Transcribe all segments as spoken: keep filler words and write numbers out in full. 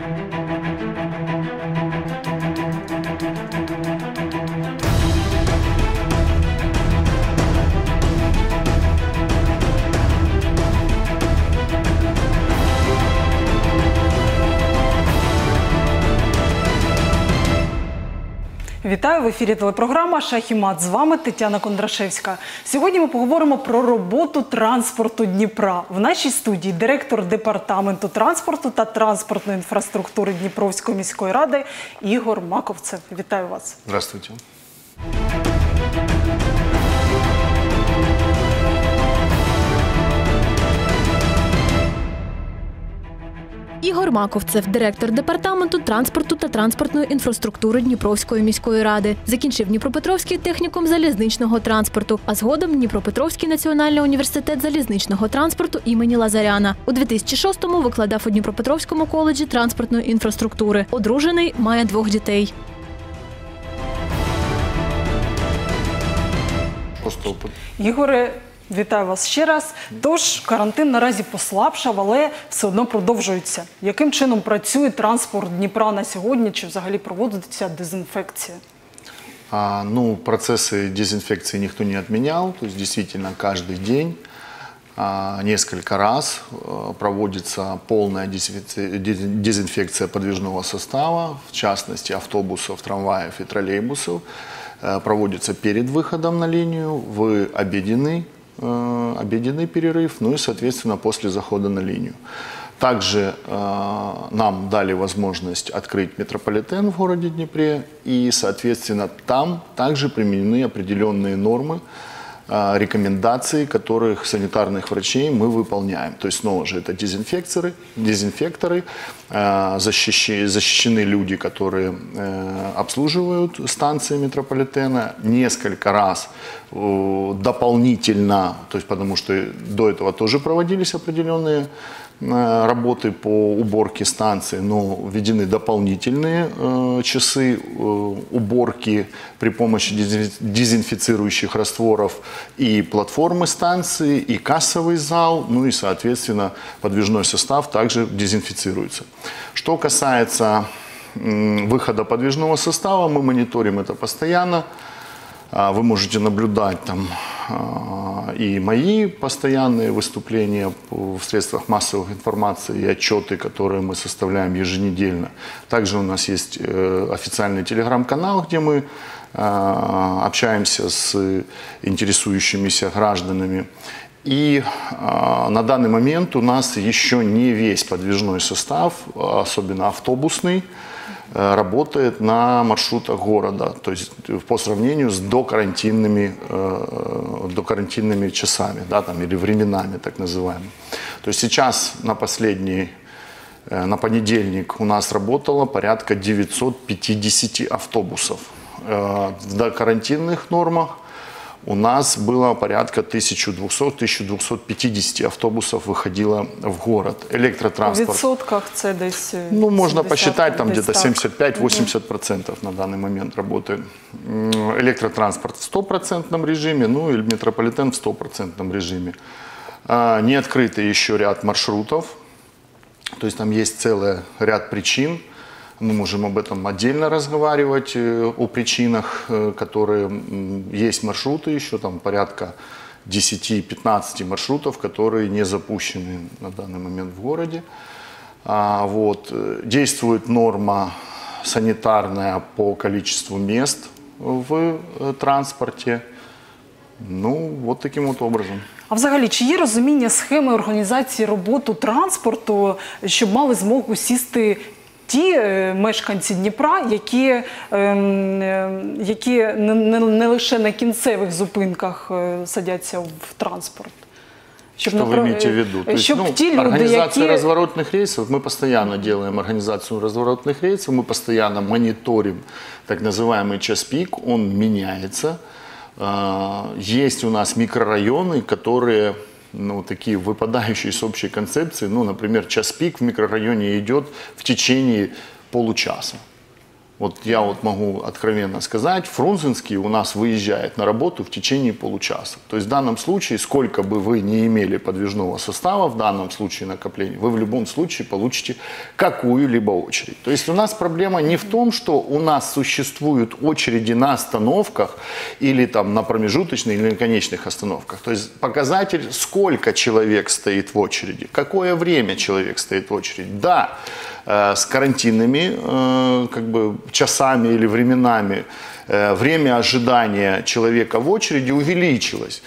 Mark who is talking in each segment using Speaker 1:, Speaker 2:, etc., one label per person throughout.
Speaker 1: Вітаю, в ефірі телепрограма «Шах і мат». З вами Тетяна Кондрашевська. Сьогодні ми поговоримо про роботу транспорту Дніпра. В нашій студії директор департаменту транспорту та транспортної інфраструктури Дніпровської міської ради Ігор Маковцев. Вітаю вас.
Speaker 2: Здравствуйте.
Speaker 3: Ігор Маковцев – директор департаменту транспорту та транспортної інфраструктури Дніпровської міської ради. Закінчив Дніпропетровський технікум залізничного транспорту, а згодом Дніпропетровський національний університет залізничного транспорту імені Лазаряна. У дві тисячі шостому викладав у Дніпропетровському коледжі транспортної інфраструктури. Одружений, має двох дітей.
Speaker 1: Ігоре, вітаю вас ще раз. Тож, карантин наразі послабшав, але все одно продовжується. Яким чином працює транспорт Дніпра на сьогодні? Чи взагалі проводиться дезінфекція?
Speaker 2: А, ну, процессы дезинфекции никто не отменял. То есть, действительно, каждый день, а, несколько раз а, проводится полная дезинфекция подвижного состава, в частности, автобусов, трамваев и троллейбусов. А, проводится перед выходом на линию, в обеденный обеденный перерыв, ну и, соответственно, после захода на линию. Также э, нам дали возможность открыть метрополитен в городе Днепре, и, соответственно, там также применены определенные нормы, э, рекомендации, которых санитарных врачей мы выполняем. То есть, снова же, это дезинфекторы, дезинфекторы э, защищены, защищены люди, которые э, обслуживают станции метрополитена, несколько раз э, дополнительно, то есть, потому что до этого тоже проводились определенные работы по уборке станции, но введены дополнительные э, часы э, уборки при помощи дезинфицирующих растворов и платформы станции, и кассовый зал, ну и, соответственно, подвижной состав также дезинфицируется. Что касается э, выхода подвижного состава, мы мониторим это постоянно. Вы можете наблюдать там и мои постоянные выступления в средствах массовой информации и отчеты, которые мы составляем еженедельно. Также у нас есть официальный телеграм-канал, где мы общаемся с интересующимися гражданами. И на данный момент у нас еще не весь подвижной состав, особенно автобусный, работает на маршрутах города, то есть по сравнению с докарантинными, э, докарантинными часами, да, там, или временами, так называемыми. То есть сейчас на последний, э, на понедельник у нас работало порядка девятьсот пятьдесят автобусов. Э, в докарантинных нормах у нас было порядка тысяча двести — тысяча двести пятьдесят автобусов выходило в город. Электротранспорт.
Speaker 1: В відсотках це десь...
Speaker 2: Ну, можно посчитать, там где-то семьдесят пять — восемьдесят процентов на данный момент работает. Электротранспорт в стопроцентном режиме, ну и метрополитен в стопроцентном режиме. Не открытый еще ряд маршрутов, то есть там есть целый ряд причин. Мы можем об этом отдельно разговаривать, о причинах, которые есть маршруты, еще там порядка десяти-пятнадцати маршрутов, которые не запущены на данный момент в городе. А, вот. Действует норма санитарная по количеству мест в транспорте. Ну, вот таким вот образом.
Speaker 1: А взагалі, чи є розуміння схеми організації роботи транспорту, щоб мали змогу сісти ті е, мешканці Дніпра, які, е, які не, не, не лише на кінцевих зупинках е, садяться в транспорт?
Speaker 2: Щоб Что направ... вы имеете в виду? То есть, ну,
Speaker 1: ті люди,
Speaker 2: организация
Speaker 1: які...
Speaker 2: разворотных рейсов, мы постоянно делаем организацию разворотных рейсов, мы постоянно мониторим так называемый час пик, он меняется. Есть у нас микрорайоны, которые, ну, такие выпадающие с общей концепции. Ну, например, час пик в микрорайоне идет в течение получаса. Вот я вот могу откровенно сказать, Фрунзенский у нас выезжает на работу в течение получаса. То есть в данном случае, сколько бы вы ни имели подвижного состава, в данном случае накопления, вы в любом случае получите какую-либо очередь. То есть у нас проблема не в том, что у нас существуют очереди на остановках или там на промежуточных или на конечных остановках. То есть показатель, сколько человек стоит в очереди, какое время человек стоит в очереди. Да, с карантинными как бы, часами или временами время ожидания человека в очереди увеличилось.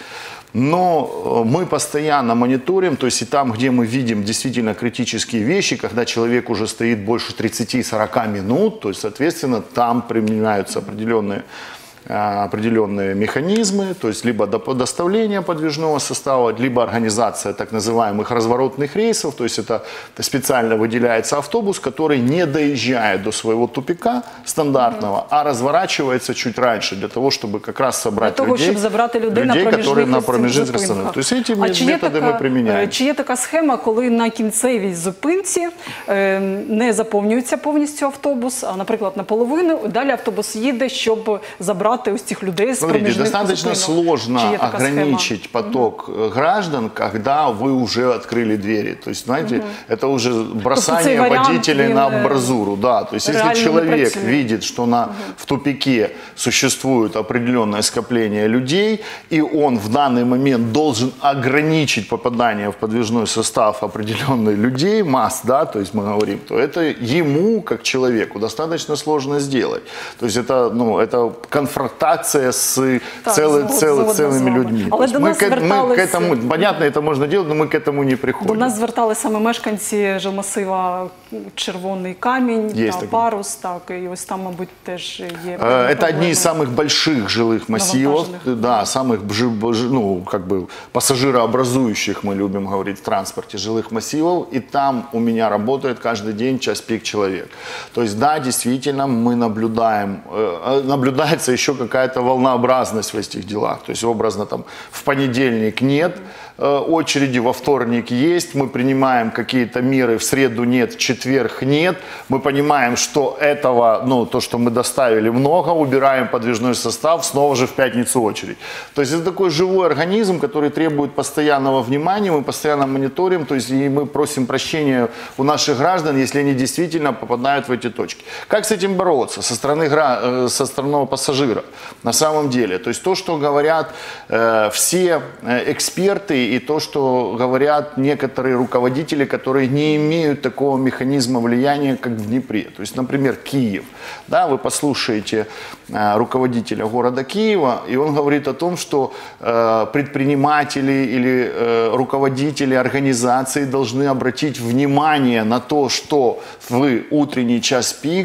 Speaker 2: Но мы постоянно мониторим, то есть и там, где мы видим действительно критические вещи, когда человек уже стоит больше тридцати-сорока минут, то есть, соответственно, там применяются определенные определенные механизмы, то есть либо доставление подвижного состава, либо организация так называемых разворотных рейсов, то есть это специально выделяется автобус, который не доезжает до своего тупика стандартного, mm-hmm. а разворачивается чуть раньше, для того, чтобы как раз собрать
Speaker 1: для того,
Speaker 2: людей,
Speaker 1: щоб забрати людей,
Speaker 2: людей
Speaker 1: на
Speaker 2: которые на
Speaker 1: проміжних
Speaker 2: промежуточных. То есть эти
Speaker 1: а чи
Speaker 2: методы
Speaker 1: така,
Speaker 2: мы применяем.
Speaker 1: Чи є така схема, коли на кінцевій зупинці е, не заповнюється повністю автобус, а, наприклад, наполовину, далі автобус їде, щоб забрати ось цих людей с
Speaker 2: Смотрите,
Speaker 1: промежных
Speaker 2: достаточно
Speaker 1: зупинок.
Speaker 2: сложно ограничить
Speaker 1: схема?
Speaker 2: поток mm-hmm. граждан, когда вы уже открыли двери. То есть, знаете, mm-hmm. это уже бросание
Speaker 1: то вариант,
Speaker 2: водителей
Speaker 1: блин,
Speaker 2: на амбразуру. Да, то есть, если человек видит, что на, mm-hmm. в тупике существует определенное скопление людей, и он в данный момент должен ограничить попадание в подвижной состав определенных людей, масс, да, то есть мы говорим, то это ему, как человеку, достаточно сложно сделать. То есть это, ну, это конфронтация с
Speaker 1: так,
Speaker 2: целый,
Speaker 1: згод,
Speaker 2: целый,
Speaker 1: згодна
Speaker 2: целыми людьми.
Speaker 1: Але до
Speaker 2: мы,
Speaker 1: нас
Speaker 2: к, мы к этому,
Speaker 1: звертались-
Speaker 2: понятно, это можно делать, но мы к этому не приходим.
Speaker 1: До нас зверталися саме мешканці жилмасива Червоний Камінь
Speaker 2: Є
Speaker 1: та
Speaker 2: таке.
Speaker 1: Парус, так, і ось там, мабуть, теж є
Speaker 2: Э, Это
Speaker 1: проблеми.
Speaker 2: одни из самых больших жилых массивов,
Speaker 1: Навантаженных.
Speaker 2: да, самых, жи- бж- ну, как бы пассажирообразующих, мы любим говорить в транспорте, жилых массивов, и там у меня работает каждый день час пик человек. То есть, да, действительно, мы наблюдаем, э, наблюдается еще какая-то волнообразность в этих делах, то есть, образно, там, в понедельник нет э, очереди, во вторник есть, мы принимаем какие-то меры, в среду нет, в четверг нет, мы понимаем, что этого, ну, то, что мы доставили, много, убираем подвижной состав, снова же в пятницу очередь. То есть это такой живой организм, который требует постоянного внимания, мы постоянно мониторим, то есть и мы просим прощения у наших граждан, если они действительно попадают в эти точки. Как с этим бороться со стороны, гра- э, со стороны пассажира? На самом деле, то есть то, что говорят э, все э, эксперты и то, что говорят некоторые руководители, которые не имеют такого механизма влияния, как в Днепре. То есть, например, Киев. Да, вы послушаете э, руководителя города Киева, и он говорит о том, что э, предприниматели или э, руководители организаций должны обратить внимание на то, что в утренний час пик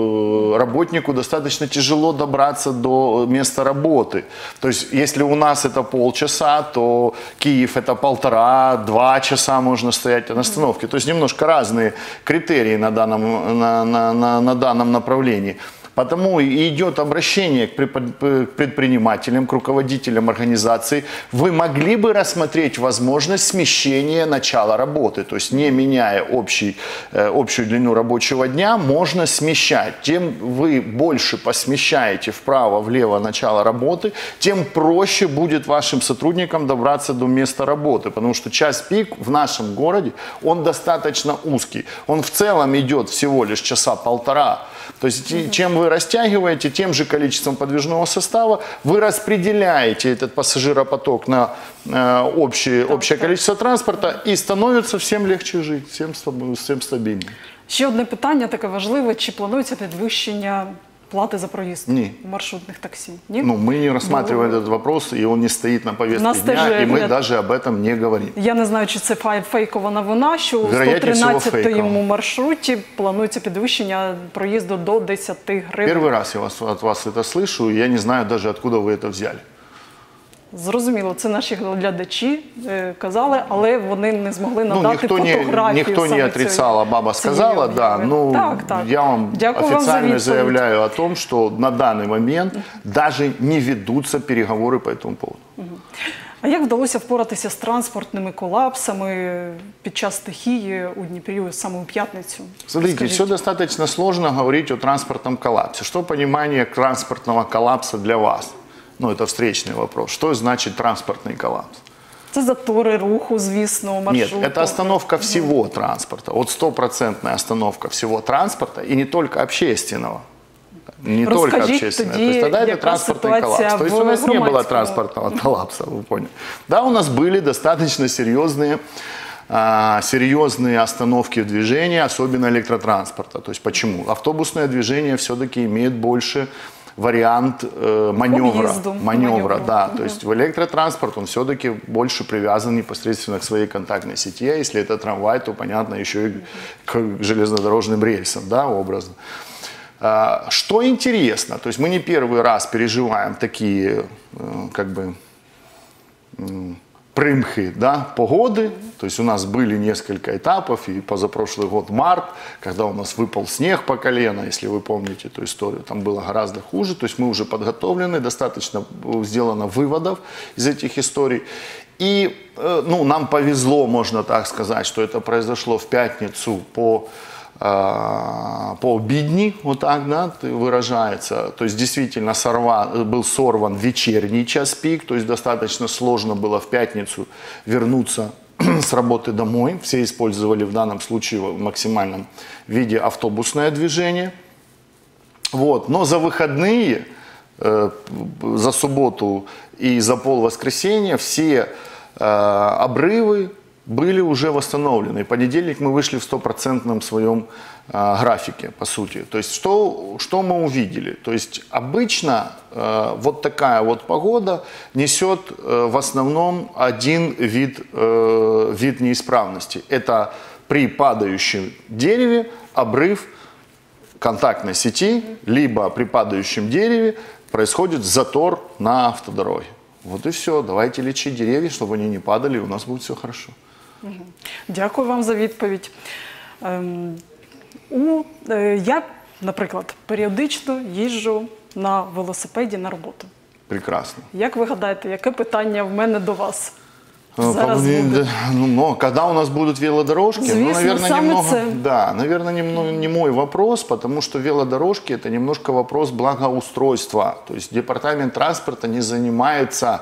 Speaker 2: э, работнику достаточно тяжело добраться до места работы. То есть, если у нас это полчаса, то Киев это полтора-два часа можно стоять на остановке. То есть, немножко разные критерии на данном, на, на, на, на данном направлении. Потому и идет обращение к предпринимателям, к руководителям организаций. Вы могли бы рассмотреть возможность смещения начала работы, то есть не меняя общий, общую длину рабочего дня, можно смещать. Тем вы больше посмещаете вправо-влево начало работы, тем проще будет вашим сотрудникам добраться до места работы, потому что час пик в нашем городе, он достаточно узкий. Он в целом идет всего лишь часа полтора. То есть mm-hmm. чем вы растягиваете, тем же количеством подвижного состава вы распределяете этот пассажиропоток на э, общее, общее количество транспорта, и становится всем легче жить, всем, всем стабильнее.
Speaker 1: Ще одне питання таке важливе. Чи планується підвищення платы за проезд
Speaker 2: Ні.
Speaker 1: маршрутных такси? Нет?
Speaker 2: Ну, мы не рассматриваем
Speaker 1: Ну,
Speaker 2: этот вопрос, и он не стоит на повестке
Speaker 1: нас
Speaker 2: дня,
Speaker 1: теж,
Speaker 2: и мы
Speaker 1: я-
Speaker 2: даже об этом не говорим.
Speaker 1: Я не знаю, чи це фей- фейкова новина, що у
Speaker 2: Вероятніше всього,
Speaker 1: сто тринадцятому
Speaker 2: фейкова.
Speaker 1: маршруті планується підвищення проїзду до десяти гривень.
Speaker 2: Первый раз я вас, от вас это слышу, и я не знаю даже, откуда вы это взяли.
Speaker 1: Зрозуміло, це наші глядачі е, казали, але вони не змогли
Speaker 2: Ну,
Speaker 1: надати
Speaker 2: никто не,
Speaker 1: фотографію.
Speaker 2: никто не
Speaker 1: саме
Speaker 2: отрицал,
Speaker 1: цієї-
Speaker 2: а баба
Speaker 1: цієї
Speaker 2: сказала, да.
Speaker 1: об'яви.
Speaker 2: Ну,
Speaker 1: так, так.
Speaker 2: я вам
Speaker 1: Дякую вам за
Speaker 2: официально
Speaker 1: відповідь.
Speaker 2: заявляю о том, что на данный момент даже не ведутся переговоры по этому поводу.
Speaker 1: А як вдалося впоратися з транспортними колапсами під час стихії у Дніпрі, саме у п'ятницю?
Speaker 2: Смотрите,
Speaker 1: Скажіть.
Speaker 2: все достаточно сложно говорить о транспортном коллапсе. Что понимание транспортного коллапса для вас? Ну, это встречный вопрос. Что значит транспортный коллапс?
Speaker 1: Це затори руху, звісно, маршруту.
Speaker 2: Нет, это остановка всего транспорта. Вот стопроцентная остановка всего транспорта, и не только общественного. Не
Speaker 1: Расскажите
Speaker 2: только общественное.
Speaker 1: тоді,
Speaker 2: То есть тогда это
Speaker 1: яка
Speaker 2: транспортный коллапс.
Speaker 1: ситуація
Speaker 2: То есть
Speaker 1: в
Speaker 2: у нас не было
Speaker 1: громадському?
Speaker 2: транспортного коллапса, вы поняли. Да, у нас были достаточно серьезные, а, серьезные остановки в движении, особенно электротранспорта. То есть почему? Автобусное движение все-таки имеет больше вариант э, маневра,
Speaker 1: Объезду,
Speaker 2: маневра,
Speaker 1: маневра.
Speaker 2: да,
Speaker 1: Угу.
Speaker 2: то есть в электротранспорт он все-таки больше привязан непосредственно к своей контактной сети, а если это трамвай, то понятно еще и к железнодорожным рельсам, да, образно. А, что интересно, то есть мы не первый раз переживаем такие, э, как бы, м, примхи, да, погоды, то есть у нас были несколько этапов, и позапрошлый год март, когда у нас выпал снег по колено, если вы помните эту историю, там было гораздо хуже, то есть мы уже подготовлены, достаточно сделано выводов из этих историй, и, э, ну, нам повезло, можно так сказать, что это произошло в пятницу по по обидни, вот так, да, выражается. То есть действительно сорван, был сорван вечерний час пик, то есть достаточно сложно было в пятницу вернуться с работы домой. Все использовали в данном случае в максимальном виде автобусное движение. Вот. Но за выходные, э, за субботу и за полвоскресенья все э, обрывы были уже восстановлены. И в понедельник мы вышли в стопроцентном своем э, графике, по сути. То есть что, что мы увидели? То есть обычно э, вот такая вот погода несет э, в основном один вид, э, вид неисправности. Это при падающем дереве обрыв контактной сети, либо при падающем дереве происходит затор на автодороге. Вот и все. Давайте лечить деревья, чтобы они не падали, и у нас будет все хорошо.
Speaker 1: Дякую вам за відповідь. Ем, у, е, я, наприклад, періодично їжджу на велосипеді на роботу.
Speaker 2: Прекрасно.
Speaker 1: Як ви гадаєте, яке питання в мене до вас
Speaker 2: Ну,
Speaker 1: зараз
Speaker 2: по-
Speaker 1: буде?
Speaker 2: ну, но когда у нас будут велодорожки, ну,
Speaker 1: Звісно,
Speaker 2: наверное,
Speaker 1: саме
Speaker 2: немного,
Speaker 1: це.
Speaker 2: да, наверное, немного не мой вопрос, потому что велодорожки это немножко вопрос благоустройства. То есть департамент транспорта не занимается,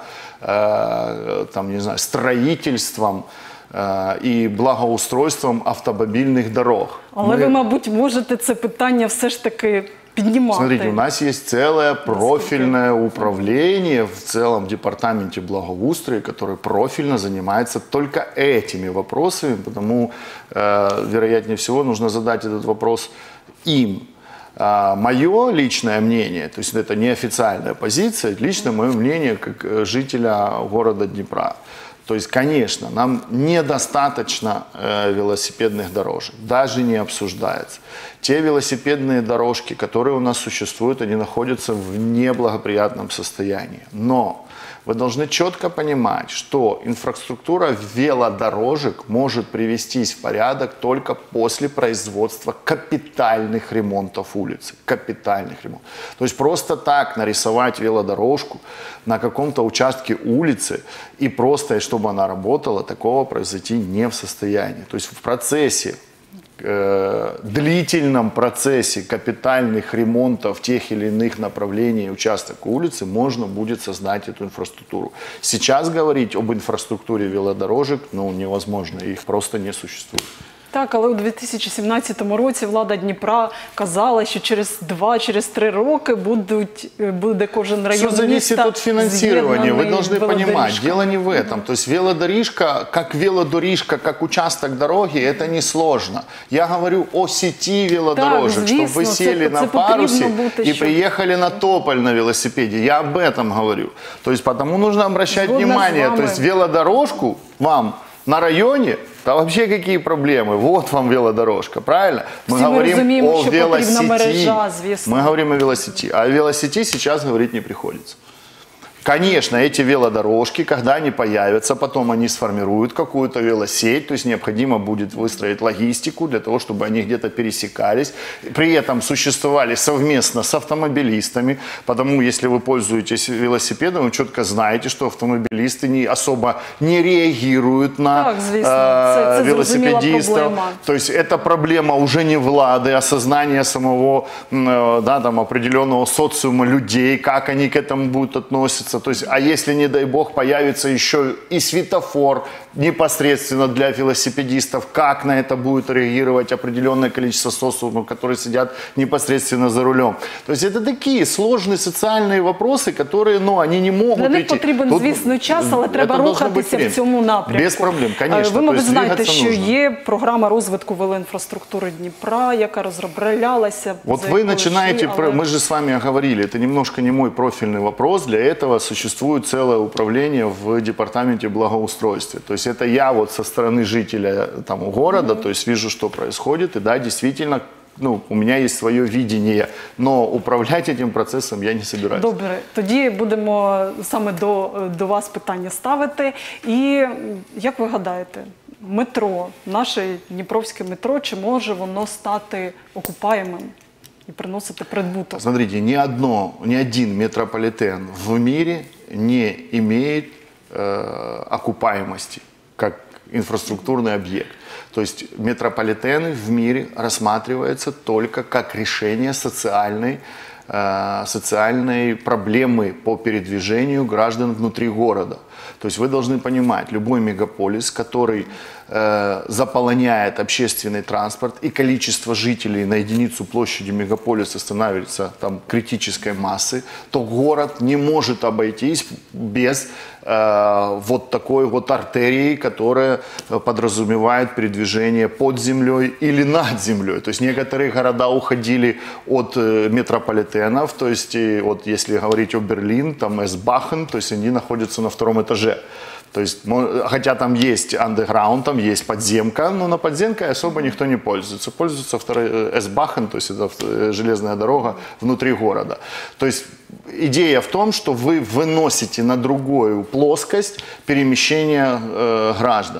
Speaker 2: э, там, не знаю, строительством э, и благоустройством автомобильных дорог.
Speaker 1: Але
Speaker 2: Мы-
Speaker 1: ви, мабуть, можете це питання все ж таки піднімати.
Speaker 2: Смотрите, у нас есть целое профильное управление в целом департаменте благоустройства, которое профильно занимается только этими вопросами, потому, э, вероятнее всего, нужно задать этот вопрос им. А мое личное мнение, то есть это неофициальная позиция, лично мое мнение как э, жителя города Днепра. То есть, конечно, нам недостаточно э, велосипедных дорожек, даже не обсуждается. Те велосипедные дорожки, которые у нас существуют, они находятся в неблагоприятном состоянии. Но вы должны четко понимать, что инфраструктура велодорожек может привестись в порядок только после производства капитальных ремонтов улицы. Капитальных ремонтов. То есть просто так нарисовать велодорожку на каком-то участке улицы и просто, чтобы она работала, такого произойти не в состоянии. То есть в процессе, э, длительном процессе капитальных ремонтов тех или иных направлений участок улицы можно будет создать эту инфраструктуру. Сейчас говорить об инфраструктуре велодорожек ну, невозможно, их просто не существует.
Speaker 1: Так, але у дві тисячі сімнадцятому році влада Дніпра казала, що через два, через три роки будуть, буде кожен район
Speaker 2: Все зависит
Speaker 1: міста
Speaker 2: от финансирования. Вы
Speaker 1: з'єднаний
Speaker 2: должны понимать,
Speaker 1: велодоріжками.
Speaker 2: дело не в этом. То есть велодорожка, как велодорожка, как участок дороги, это несложно. Я говорю о сети велодорожек,
Speaker 1: Так,
Speaker 2: чтобы вы
Speaker 1: звісно,
Speaker 2: сели
Speaker 1: це-
Speaker 2: на
Speaker 1: це
Speaker 2: парусе
Speaker 1: потрібно бути,
Speaker 2: и
Speaker 1: щоб-
Speaker 2: приехали на Тополь на велосипеде. Я об этом говорю. То есть потому нужно обращать
Speaker 1: Згодна з
Speaker 2: внимание.
Speaker 1: вами.
Speaker 2: То есть велодорожку вам на районе, да вообще какие проблемы? Вот вам велодорожка, правильно? Мы
Speaker 1: Всі ми
Speaker 2: говорим
Speaker 1: розуміємо,
Speaker 2: о
Speaker 1: що потрібна
Speaker 2: велосети.
Speaker 1: мережа, звісно.
Speaker 2: Мы говорим о велосети. А о велосети сейчас говорить не приходится. Конечно, эти велодорожки, когда они появятся, потом они сформируют какую-то велосеть, то есть необходимо будет выстроить логистику для того, чтобы они где-то пересекались. При этом существовали совместно с автомобилистами, потому если вы пользуетесь велосипедом, вы четко знаете, что автомобилисты не, особо не реагируют на
Speaker 1: так, звісно.
Speaker 2: э,
Speaker 1: Це, це
Speaker 2: велосипедистов.
Speaker 1: проблема.
Speaker 2: То есть это проблема уже не влады, а сознания самого э, да, там, определенного социума людей, как они к этому будут относиться. То есть, а если, не дай бог, появится еще и светофор непосредственно для велосипедистов, как на это будет реагировать определенное количество социумов, которые сидят непосредственно за рулем. То есть это такие сложные социальные вопросы, которые, ну, они не могут
Speaker 1: Для них
Speaker 2: идти.
Speaker 1: потрібен,
Speaker 2: Тут
Speaker 1: звісно, час, але
Speaker 2: это
Speaker 1: треба
Speaker 2: должно
Speaker 1: рухатися
Speaker 2: быть время.
Speaker 1: в цьому напрямку.
Speaker 2: Без проблем, конечно.
Speaker 1: Ви, мабуть,
Speaker 2: То есть
Speaker 1: знаєте,
Speaker 2: двигаться
Speaker 1: що
Speaker 2: нужно.
Speaker 1: є програма розвитку велоінфраструктури Дніпра, яка розроблялася.
Speaker 2: Вот
Speaker 1: за
Speaker 2: вы
Speaker 1: якою
Speaker 2: начинаете,
Speaker 1: йшли, але-
Speaker 2: мы же с вами говорили, это немножко не мой профильный вопрос, для этого существует целое управление в департаменте благоустройства. То есть это я вот со стороны жителя там, города, mm-hmm. то есть вижу, что происходит, и да, действительно, ну, у меня есть свое видение, но управлять этим процессом я не собираюсь.
Speaker 1: Добре, тоді будемо саме до, до вас питання ставити. І як ви гадаєте, метро, наше Дніпровське метро, чи може воно стати окупаємим і приносити прибуток?
Speaker 2: Смотрите, ни одно, ни один метрополитен в мире не имеет э, окупаемости как инфраструктурный объект. То есть метрополитены в мире рассматриваются только как решение социальной, э, социальной проблемы по передвижению граждан внутри города. То есть вы должны понимать, любой мегаполис, который э, заполоняет общественный транспорт и количество жителей на единицу площади мегаполиса становится там критической массы, то город не может обойтись без э, вот такой вот артерии, которая подразумевает передвижение под землей или над землей. То есть некоторые города уходили от э, метрополитенов, то есть и вот если говорить о Берлин, там Эсбахен, то есть они находятся на втором этаже. То есть, хотя там есть андеграунд, там есть подземка, но на подземкой особо никто не пользуется. Пользуется второй Эсбахен, то есть это железная дорога внутри города. То есть идея в том, что вы выносите на другую плоскость перемещения э, граждан.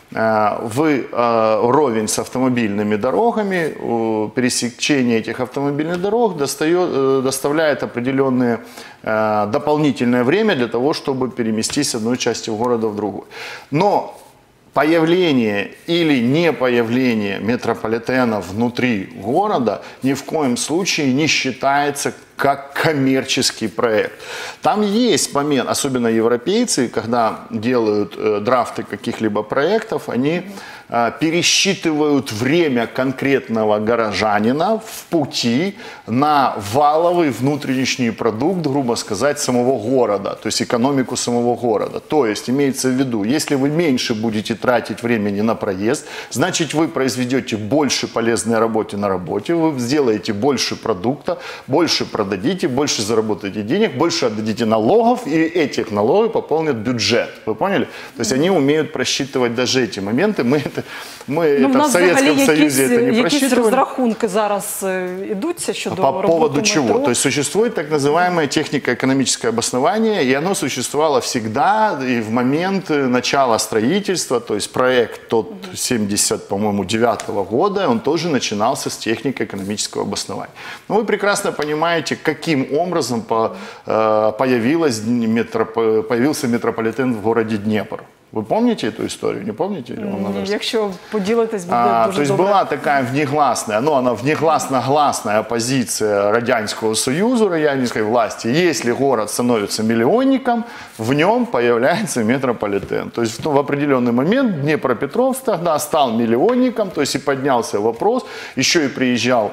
Speaker 2: Вы э, ровень с автомобильными дорогами, э, пересечение этих автомобильных дорог достает, э, доставляет определенное э, дополнительное время для того, чтобы переместить с одной части города в другую. Но появление или не появление метрополитена внутри города ни в коем случае не считается как коммерческий проект. Там есть момент, особенно европейцы, когда делают э, драфты каких-либо проектов, они э, пересчитывают время конкретного горожанина в пути на валовый внутренний продукт, грубо сказать, самого города, то есть экономику самого города. То есть имеется в виду, если вы меньше будете тратить времени на проезд, значит вы произведете больше полезной работы на работе, вы сделаете больше продукта, больше продадите, больше заработаете денег, больше отдадите налогов, и этих налогов пополнят бюджет. Вы поняли? То есть они умеют просчитывать даже эти моменты. Мы это, мы
Speaker 1: Ну, в
Speaker 2: это в
Speaker 1: нас
Speaker 2: Советском
Speaker 1: взагалі
Speaker 2: Союзе
Speaker 1: якісь,
Speaker 2: это не
Speaker 1: якісь
Speaker 2: просчитывали.
Speaker 1: розрахунки зараз е, ідуться щодо
Speaker 2: По
Speaker 1: роботи
Speaker 2: поводу чего?
Speaker 1: метро?
Speaker 2: То есть существует так называемое технико-экономическое обоснование, и оно существовало всегда и в момент начала строительства, то есть проект тот семьдесят, по-моему, девятого года, он тоже начинался с технико-экономического обоснования. Но вы прекрасно понимаете, каким образом по, э, появилась метро, появился метрополитен в городе Днепр. Вы помните эту историю? Не помните? Или вам надо
Speaker 1: Ні, якщо поділитись, буде
Speaker 2: А,
Speaker 1: дуже
Speaker 2: то есть
Speaker 1: добре.
Speaker 2: была такая внегласная, ну она внегласно-гласная позиция Радянского Союза, радянской власти. Если город становится миллионником, в нем появляется метрополитен. То есть ну, в определенный момент Днепропетровск тогда стал миллионником, то есть и поднялся вопрос, еще и приезжал,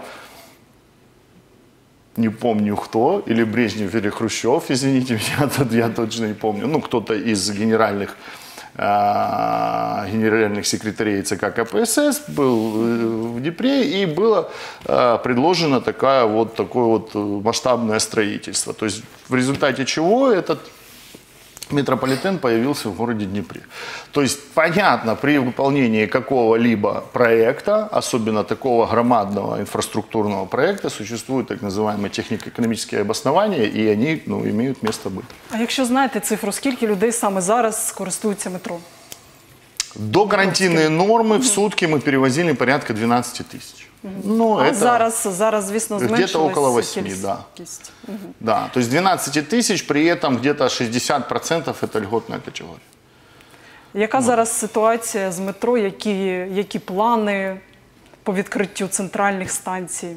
Speaker 2: не помню кто, или Брежнев, или Хрущев, извините меня, я точно не помню, ну кто-то из генеральных генеральных секретарей ЦК КПСС был в Днепре, и было предложено такая вот, такое вот масштабное строительство. То есть в результате чего этот метрополитен появился в городе Днепре. То есть, понятно, при выполнении какого-либо проекта, особенно такого громадного инфраструктурного проекта, существуют так называемые технико-экономические обоснования, и они, ну, имеют место быть.
Speaker 1: А якщо знаєте цифру, скільки людей саме зараз користуються метро?
Speaker 2: До карантинные нормы в сутки мы перевозили порядка двенадцати тысяч. Ну,
Speaker 1: А
Speaker 2: это
Speaker 1: зараз, зараз, звісно, зменшилась
Speaker 2: где-то около восьми,
Speaker 1: кількість.
Speaker 2: да. Да, то есть двенадцать тысяч, при этом где-то шестьдесят процентов это льготная категория.
Speaker 1: Яка зараз ситуація з метро, які, які плани по відкриттю центральних станцій?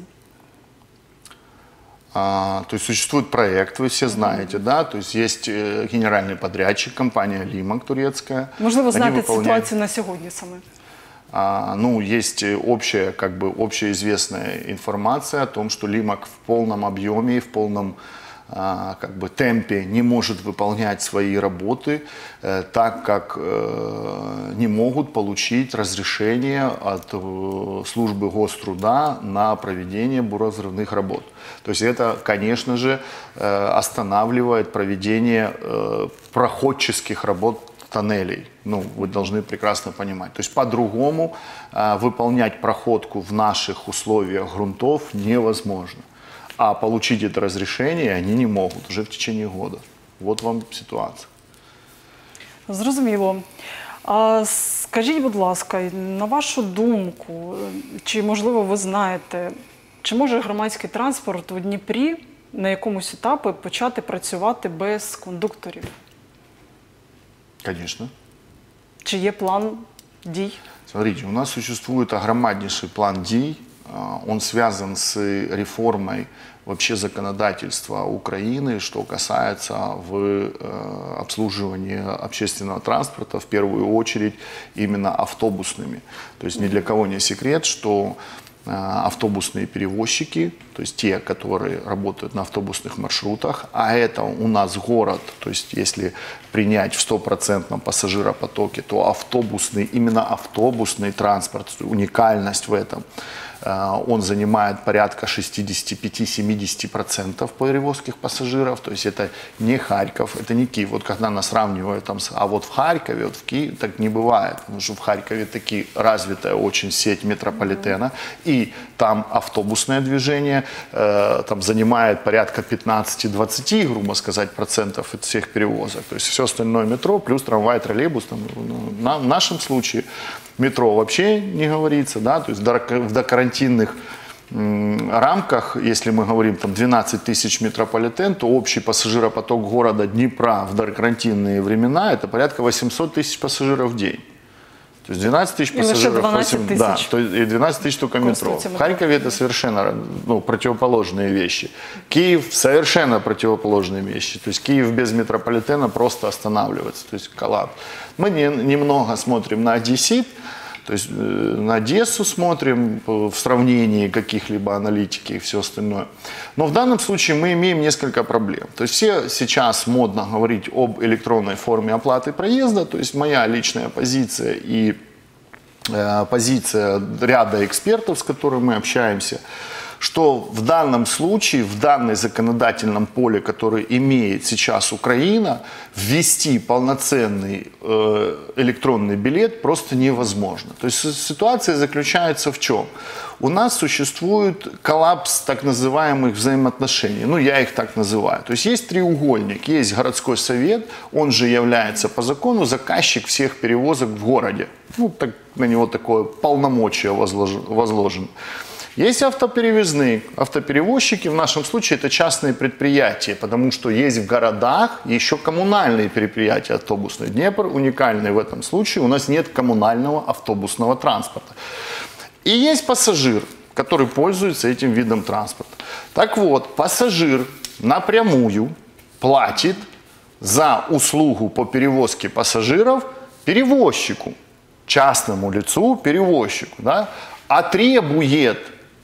Speaker 2: А, то есть существует проект, вы все знаете, да, то есть есть э, генеральный подрядчик, компания «Лимак» турецкая.
Speaker 1: Можливо,
Speaker 2: Они
Speaker 1: знаєте
Speaker 2: выполняют-
Speaker 1: ситуацію на сьогодні саме?
Speaker 2: А, ну, есть общая, как бы, общеизвестная информация о том, что «Лимак» в полном объеме и в полном а, как бы, темпе не может выполнять свои работы, э, так как э, не могут получить разрешение от э, службы гоструда на проведение буровозрывных работ. То есть это, конечно же, э, останавливает проведение э, проходческих работ тоннелей. Ну, вы должны прекрасно понимать. То есть по-другому э, выполнять проходку в наших условиях грунтов невозможно. А получить это разрешение они не могут уже в течение года. Вот вам ситуация.
Speaker 1: Зрозуміло. А скажіть, будь ласка, на вашу думку, чи, можливо, ви знаєте, чи може громадський транспорт у Дніпрі на якомусь етапі почати працювати без кондукторів?
Speaker 2: Конечно.
Speaker 1: Чи є план дій?
Speaker 2: Смотрите, у нас существует огромнейший план дій. Он связан с реформой вообще законодательства Украины, что касается в э, обслуживания общественного транспорта, в первую очередь именно автобусными. То есть ни для кого не секрет, что э, автобусные перевозчики, то есть те, которые работают на автобусных маршрутах, а это у нас город, то есть если принять в стопроцентном пассажиропотоке, то автобусный, именно автобусный транспорт, уникальность в этом, он занимает порядка шестьдесят пять - семьдесят процентов перевозки пассажиров, то есть это не Харьков, это не Киев. Вот когда нас сравнивают, там, а вот в Харькове, вот в Киеве так не бывает, потому что в Харькове таки развитая очень сеть метрополитена, и там автобусное движение э, там занимает порядка пятнадцать-двадцать, грубо сказать, процентов от всех перевозок, то есть все остальное метро, плюс трамвай, троллейбус, там, ну, на, в нашем случае метро вообще не говорится, да, то есть в докарантинных рамках, если мы говорим там двенадцать тысяч метрополитен, то общий пассажиропоток города Днепра в докарантинные времена это порядка восемьсот тысяч пассажиров в день. То есть двенадцать тысяч пассажиров,
Speaker 1: двенадцать тысяч.
Speaker 2: да, то есть и двенадцать тысяч только метро. В Харькове это совершенно, ну, противоположные вещи. Киев совершенно противоположные вещи. То есть Киев без метрополитена просто останавливается, то есть коллапс. Мы не, немного смотрим на одессит, то есть э, на Одессу смотрим в сравнении каких-либо аналитики и все остальное. Но в данном случае мы имеем несколько проблем. То есть все сейчас модно говорить об электронной форме оплаты проезда. То есть моя личная позиция и э, позиция ряда экспертов, с которыми мы общаемся, что в данном случае, в данном законодательном поле, которое имеет сейчас Украина, ввести полноценный э, электронный билет просто невозможно. То есть ситуация заключается в чем? У нас существует коллапс так называемых взаимоотношений, ну я их так называю. То есть есть треугольник, есть городской совет, он же является по закону заказчик всех перевозок в городе. Ну, так, на него такое полномочие возложено. Есть автоперевозные, автоперевозчики, в нашем случае это частные предприятия, потому что есть в городах еще коммунальные предприятия автобусные. Днепр уникальный в этом случае, у нас нет коммунального автобусного транспорта. И есть пассажир, который пользуется этим видом транспорта. Так вот, пассажир напрямую платит за услугу по перевозке пассажиров перевозчику, частному лицу перевозчику, да, а требует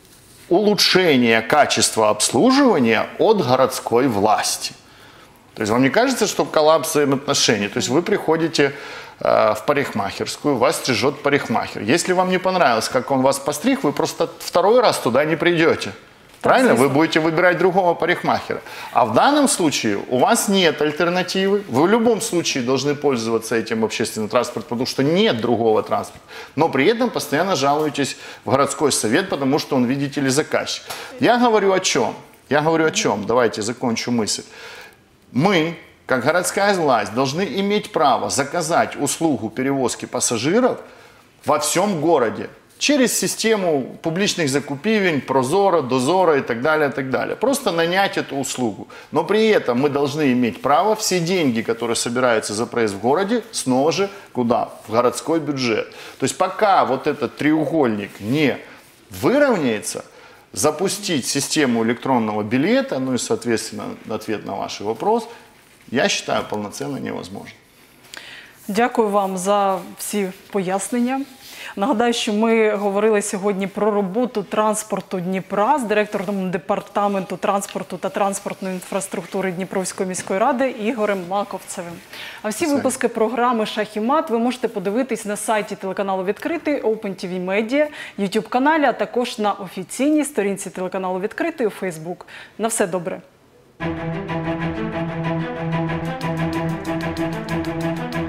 Speaker 2: улучшение качества обслуживания от городской власти. То есть вам не кажется, что коллапс взаимоотношений? То есть вы приходите э, в парикмахерскую, вас стрижет парикмахер. Если вам не понравилось, как он вас постриг, вы просто второй раз туда не придете. Правильно?
Speaker 1: звісно.
Speaker 2: Вы будете выбирать другого парикмахера. А в данном случае у вас нет альтернативы. Вы в любом случае должны пользоваться этим общественным транспортом, потому что нет другого транспорта. Но при этом постоянно жалуетесь в городской совет, потому что он, видите ли, заказчик. Я говорю о чем? Я говорю о чем? Давайте закончу мысль. Мы, как городская власть, должны иметь право заказать услугу перевозки пассажиров во всем городе. Через систему публичных закупивень, Прозора, Дозора и так далее, и так далее. Просто нанять эту услугу. Но при этом мы должны иметь право все деньги, которые собираются за проезд в городе, снова же куда? В городской бюджет. То есть пока вот этот треугольник не выровняется, запустить систему электронного билета, ну и, соответственно, ответ на ваш вопрос, я считаю, полноценно невозможно.
Speaker 1: Дякую вам за всі пояснення. Нагадаю, що ми говорили сьогодні про роботу транспорту Дніпра з директором департаменту транспорту та транспортної інфраструктури Дніпровської міської ради Ігорем Маковцевим. А всі випуски програми «Шах і мат» ви можете подивитись на сайті телеканалу «Відкритий», Open ті ві Media, YouTube-каналі, а також на офіційній сторінці телеканалу «Відкритий» у Facebook. На все добре!